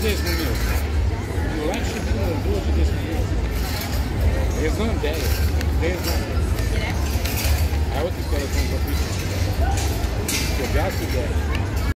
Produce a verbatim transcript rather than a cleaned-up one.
dez mil. E lá chegou duas de dez mil. Eles não dez. dez não. A outra história com o que eu gasto dez.